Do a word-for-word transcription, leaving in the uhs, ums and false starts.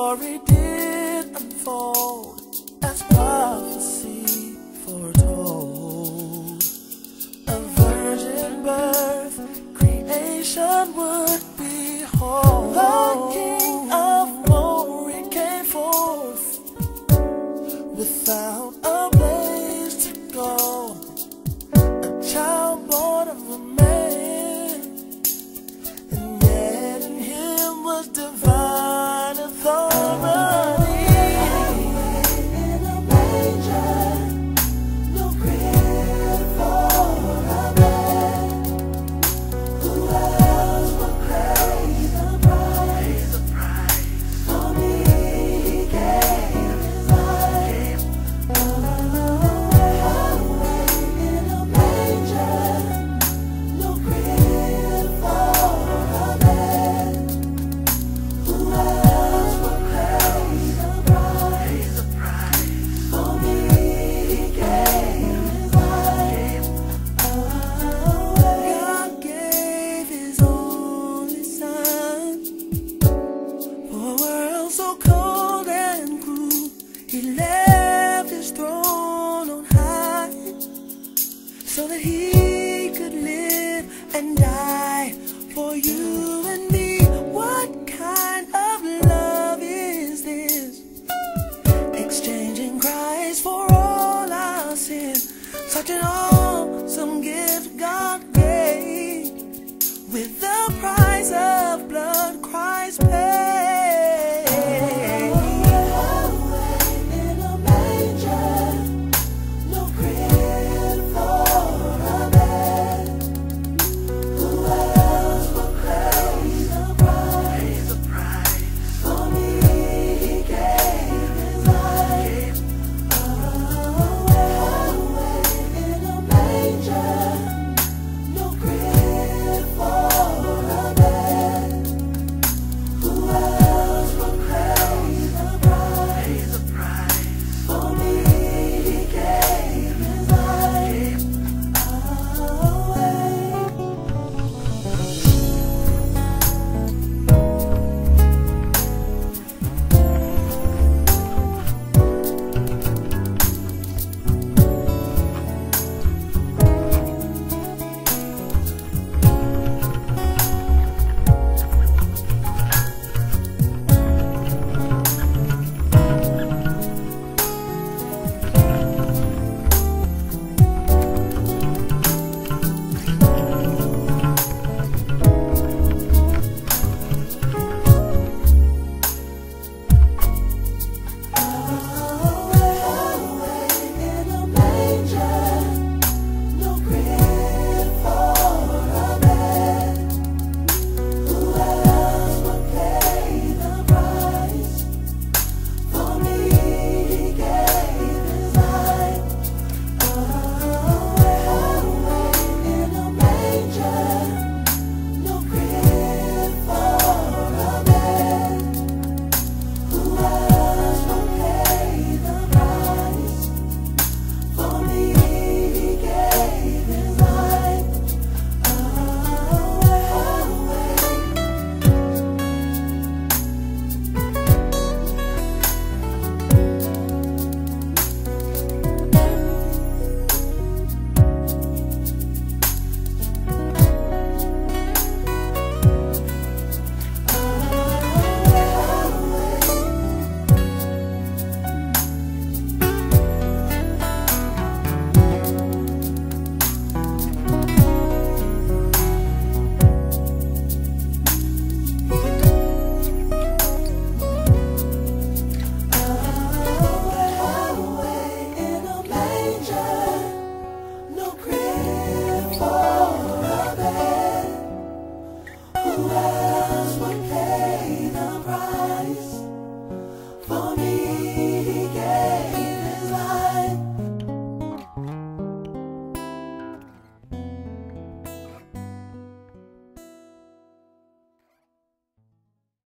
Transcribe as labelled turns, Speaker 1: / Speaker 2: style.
Speaker 1: story did unfold as prophecy foretold. A virgin birth, creation would behold. The King of glory came forth without a place to go, a child born of a man, and yet in him was divine authority. In a manger, no crib for a man. Who else would pay the price? For me he gave his life. In a manger, no crib for a man. Who else would pay the price? For me he gave his life. God gave his only son for a world so cold and cruel. He left his throne on high so that he could live and die for you and me. What kind of love is this? Exchanging Christ for all our sin. Such an awesome gift God gave. With the price of blood Christ paid. In a manger, no crib for a man. Who else would pay the price? For me he gave his life. In a manger, no crib for a man. Who else would pay the price? For me he gave his life. In a manger, no crib for a man. Who else would pay the price? For me he gave his life. In a manger, no crib for a man. Who else would pay the price? For me he gave his life. In a manger, no crib for a man. Who else would pay the price? For me